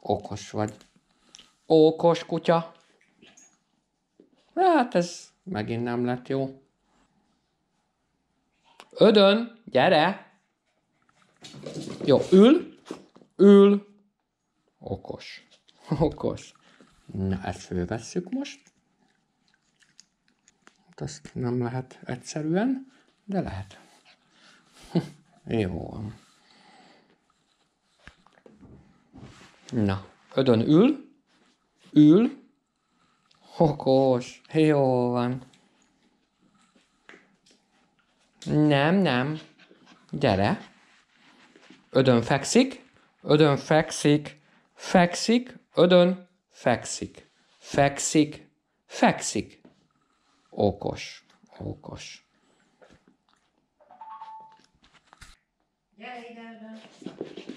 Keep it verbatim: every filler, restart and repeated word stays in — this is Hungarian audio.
Okos vagy. Okos kutya. Hát ez megint nem lett jó. Ödön, gyere! Jó, ül, ül. Okos, okos. Na, ezt fölvesszük most. Ezt nem lehet egyszerűen, de lehet. Jó van. Na, ödön ül, ül. Okos, jó van. Nem, nem. Gyere. Ödön fekszik, ödön fekszik, fekszik, ödön fekszik, fekszik, fekszik. Okos, okos. Gyere ide, Ödön.